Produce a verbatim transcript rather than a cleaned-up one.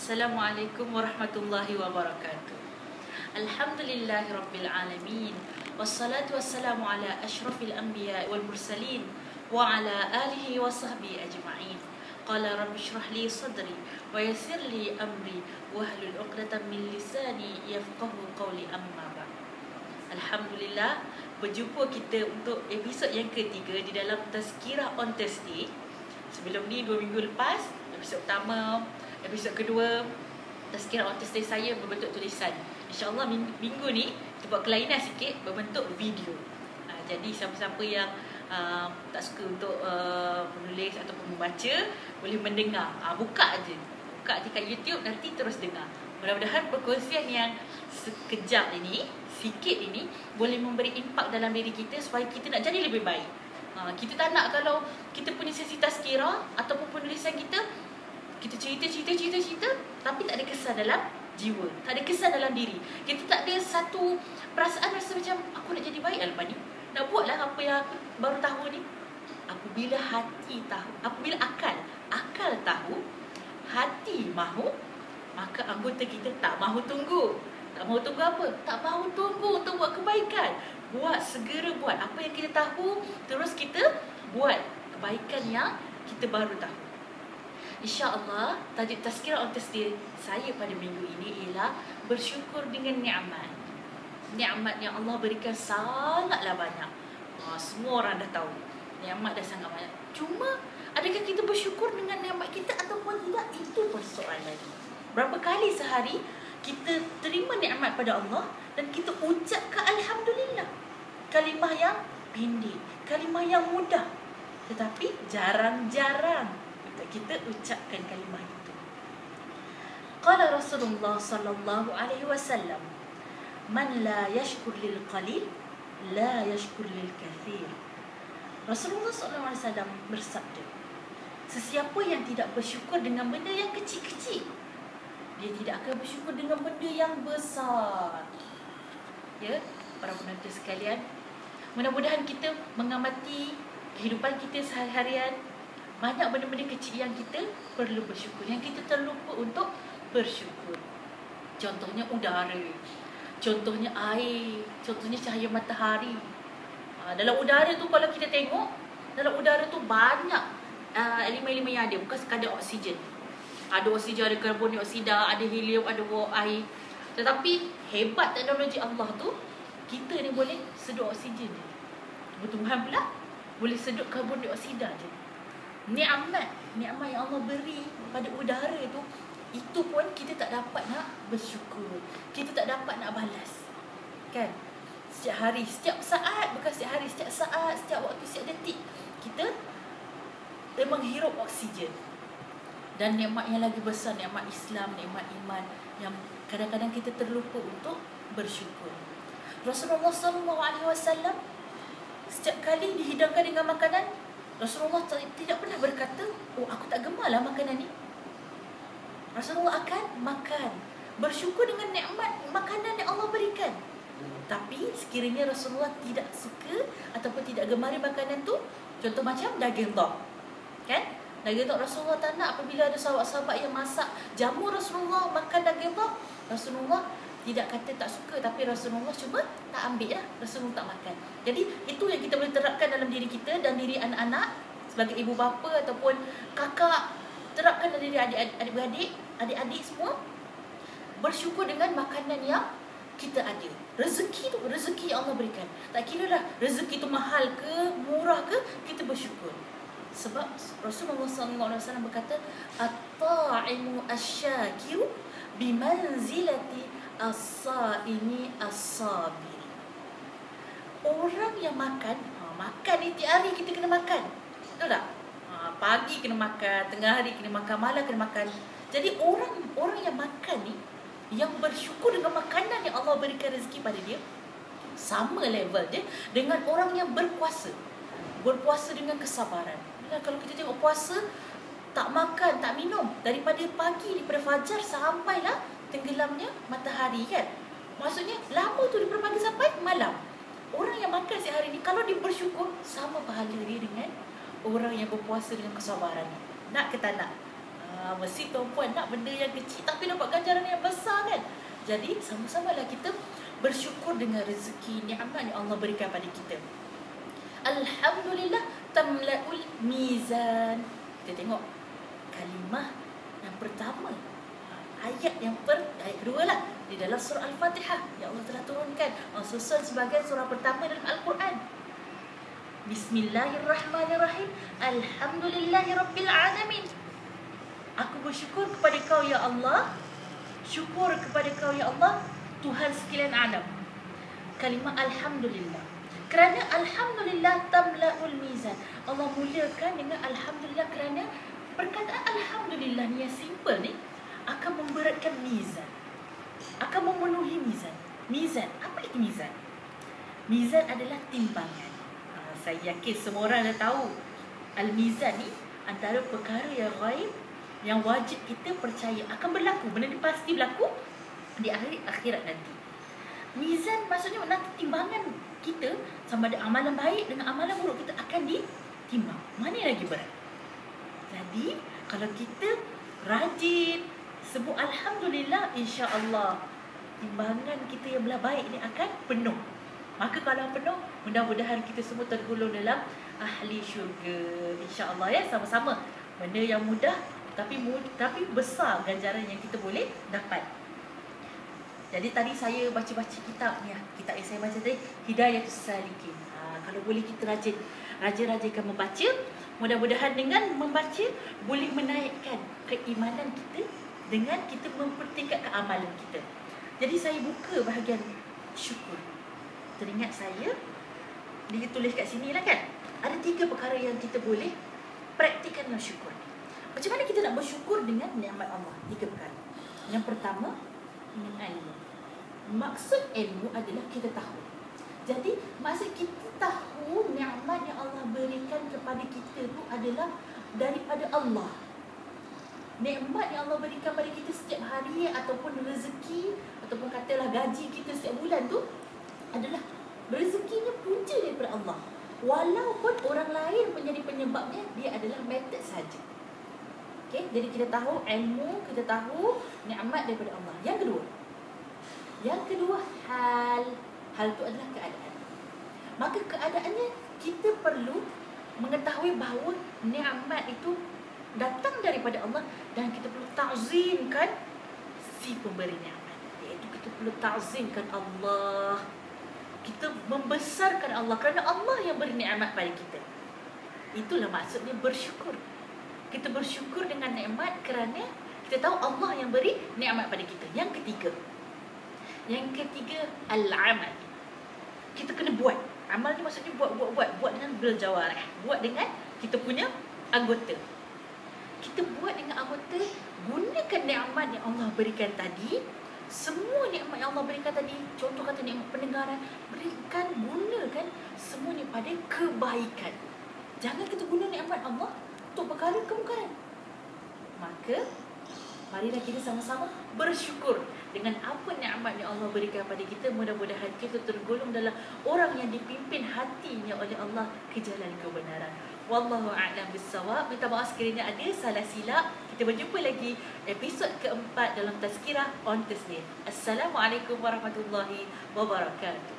Assalamualaikum warahmatullahi wabarakatuh. Alhamdulillahirabbil alamin. Wassalatu wassalamu ala asyrafil anbiya wal mursalin wa ala alihi wa sahbihi ajma'in. Qala rabbi shrah li sadri wa yassir li amri wahlul 'uqdatam min lisani yafqahu qawli, amma ba'd. Alhamdulillah, berjumpa kita untuk episod yang ketiga di dalam Tazkirah on Thursday. Sebelum ni dua minggu lepas, episod pertama, episod kedua Tazkirah on Thursday saya berbentuk tulisan. InsyaAllah minggu ni kita buat kelainan sikit, berbentuk video. ha, Jadi siapa-siapa yang uh, tak suka untuk uh, menulis ataupun membaca, boleh mendengar. ha, Buka aje, buka je kat YouTube, nanti terus dengar. Mudah-mudahan perkongsian yang sekejap ini, sikit ini, boleh memberi impak dalam diri kita supaya kita nak jadi lebih baik. ha, Kita tak nak kalau kita punya sesi tazkirah ataupun penulisan kita, kita cerita-cerita-cerita-cerita tapi tak ada kesan dalam jiwa, tak ada kesan dalam diri. Kita tak ada satu perasaan rasa macam aku nak jadi baik lepas ni, nak buatlah apa yang aku baru tahu ni. Apabila hati tahu, apabila akal akal tahu, hati mahu, maka anggota kita tak mahu tunggu. Tak mahu tunggu apa? Tak mahu tunggu untuk buat kebaikan. Buat, segera buat apa yang kita tahu, terus kita buat kebaikan yang kita baru tahu. InsyaAllah, tajuk Tazkirah on Thursday saya pada minggu ini ialah bersyukur dengan nikmat. Nikmat yang Allah berikan sangatlah banyak. ha, Semua orang dah tahu nikmat dah sangat banyak. Cuma, adakah kita bersyukur dengan nikmat kita ataupun tidak? Itu persoalan. Berapa kali sehari kita terima nikmat pada Allah dan kita ucapkan Alhamdulillah. Kalimah yang pendek, kalimah yang mudah, tetapi jarang-jarang kita ucapkan kalimah itu. Qala Rasulullah sallallahu alaihi wasallam, man la yashkur lil qalil la yashkur lil kathir. Rasulullah sallallahu alaihi wasallam bersabda, sesiapa yang tidak bersyukur dengan benda yang kecil-kecil, dia tidak akan bersyukur dengan benda yang besar. Ya, para penonton sekalian, mudah-mudahan kita mengamati kehidupan kita sehari-harian. Banyak benda-benda kecil yang kita perlu bersyukur, yang kita terlupa untuk bersyukur. Contohnya udara, contohnya air, contohnya cahaya matahari. ha, Dalam udara tu kalau kita tengok, dalam udara tu banyak uh, elemen-elemen yang ada, bukan sekadar oksigen. Ada oksigen, ada karbon dioksida, ada helium, ada air. Tetapi hebat teknologi Allah tu, kita ni boleh sedut oksigen je. Tuhan pula boleh sedut karbon dioksida je. Nikmat, nikmat yang Allah beri pada udara tu, itu pun kita tak dapat nak bersyukur. Kita tak dapat nak balas. Kan? Setiap hari, setiap saat, bukan setiap hari, setiap saat, setiap waktu, setiap detik, kita memang hirup oksigen. Dan nikmat yang lagi besar, nikmat Islam, nikmat iman, yang kadang-kadang kita terlupa untuk bersyukur. Rasulullah sallallahu alaihi wasallam setiap kali dihidangkan dengan makanan, Rasulullah tidak pernah berkata, oh aku tak gemarlah makanan ni. Rasulullah akan makan, bersyukur dengan nikmat makanan yang Allah berikan. Tapi sekiranya Rasulullah tidak suka ataupun tidak gemari makanan tu, contoh macam daging tok, kan? Daging tok Rasulullah tak nak. Apabila ada sahabat-sahabat yang masak jamu Rasulullah makan daging tok, Rasulullah tidak kata tak suka, tapi Rasulullah cuma tak ambil lah, Rasulullah tak makan. Jadi itu yang kita boleh terapkan dalam diri kita dan diri anak-anak sebagai ibu bapa ataupun kakak. Terapkan dalam diri adik-adik, adik-adik semua, bersyukur dengan makanan yang kita ada. Rezeki tu, rezeki yang Allah berikan. Tak kira lah rezeki tu mahal ke, murah ke, kita bersyukur. Sebab Rasulullah sallallahu alaihi wasallam berkata, at-ta'imu asy-syakiru bimanzilati as-saimi as-sabir. Orang yang makan, ha, makan ni tiap hari kita kena makan, betul tak? Ha, pagi kena makan, tengah hari kena makan, malam kena makan. Jadi orang orang yang makan ni, yang bersyukur dengan makanan yang Allah berikan rezeki pada dia, sama level dia dengan orang yang berpuasa. Berpuasa dengan kesabaran. Nah, kalau kita tengok puasa, tak makan, tak minum daripada pagi, daripada fajar sampailah tenggelamnya matahari, kan? Maksudnya lama tu daripada pagi sampai malam. Orang yang makan sehari ni, kalau dia bersyukur, sama pahala dia dengan orang yang berpuasa dengan kesabaran. Nak ke tak nak? Ha, Ha, mesti tuan-puan nak benda yang kecil tapi dapat ganjaran yang besar kan. Jadi sama-samalah kita bersyukur dengan rezeki nikmat yang Allah berikan pada kita. Alhamdulillah tamla'ul mizan. Kita tengok kalimah yang pertama, ayat yang per, ayat kedua lah di dalam surah Al-Fatihah yang Allah telah turunkan, Allah susun sebagai surah pertama dalam Al-Quran. Bismillahirrahmanirrahim. Alhamdulillahirabbil alamin. Aku bersyukur kepada Kau ya Allah. Syukur kepada Kau ya Allah, Tuhan sekalian alam. Kalimah alhamdulillah. Kerana alhamdulillah tamla'ul mizan. Allah mulakan dengan alhamdulillah kerana perkataan alhamdulillah ni yang simple ni akan memberatkan mizan. Akan memenuhi mizan. Mizan, apa itu mizan? Mizan adalah timbangan. Ha, saya yakin semua orang dah tahu. Al-mizan ni antara perkara yang ghaib yang wajib kita percaya akan berlaku. Benda ni pasti berlaku di akhir akhirat nanti. Mizan maksudnya nanti timbangan kita sama ada amalan baik dengan amalan buruk kita akan ditimbang. Mana yang lagi berat? Jadi kalau kita rajin sebut alhamdulillah, insya-Allah timbangan kita yang belah baik ni akan penuh. Maka kalau penuh, mudah-mudahan kita semua tergolong dalam ahli syurga, insya-Allah ya, sama-sama. Benda yang mudah tapi tapi besar ganjaran yang kita boleh dapat. Jadi tadi saya baca-baca kitab ni, kitab yang saya baca tadi, Hidayatus Salikin. Ha, kalau boleh kita rajin, rajin-rajinkan membaca. Mudah-mudahan dengan membaca boleh menaikkan keimanan kita dengan kita mempertingkatkan amalan kita. Jadi saya buka bahagian syukur. Teringat saya ditulis kat sini lah kan. Ada tiga perkara yang kita boleh praktikkan dalam syukur. Macam mana kita nak bersyukur dengan nikmat Allah? Tiga perkara. Yang pertama, ilmu. Maksud ilmu adalah kita tahu. Jadi, maksud kita tahu nikmat yang Allah berikan kepada kita tu adalah daripada Allah. Nikmat yang Allah berikan pada kita setiap hari ataupun rezeki ataupun katalah gaji kita setiap bulan tu adalah rezekinya punca daripada Allah. Walaupun orang lain menjadi penyebabnya, dia adalah method saja. Okay, jadi kita tahu ilmu, kita tahu nikmat daripada Allah. Yang kedua, yang kedua hal. Hal itu adalah keadaan. Maka keadaannya kita perlu mengetahui bahawa nikmat itu datang daripada Allah dan kita perlu ta'zimkan si pemberi nikmat. Iaitu kita perlu ta'zimkan Allah. Kita membesarkan Allah kerana Allah yang beri nikmat pada kita. Itulah maksudnya bersyukur. Kita bersyukur dengan nikmat kerana kita tahu Allah yang beri nikmat pada kita. Yang ketiga. Yang ketiga, al-amal. Kita kena buat. Amal ni maksudnya buat-buat-buat. Buat dengan berjawarih. Buat dengan kita punya anggota. Kita buat dengan anggota. Gunakan nikmat yang Allah berikan tadi. Semua nikmat yang Allah berikan tadi. Contoh kata nikmat pendengaran. Berikan, gunakan semuanya pada kebaikan. Jangan kita guna nikmat Allah untuk perkara kemungkaran. Maka marilah kita sama-sama bersyukur dengan apa nikmat yang Allah berikan pada kita. Mudah-mudahan kita tergolong dalam orang yang dipimpin hatinya oleh Allah ke jalan kebenaran. Wallahu a'lam bissawab. Minta maaf sekiranya ada salah silap. Kita berjumpa lagi episod keempat dalam Tazkirah on Tasnin. Assalamualaikum warahmatullahi wabarakatuh.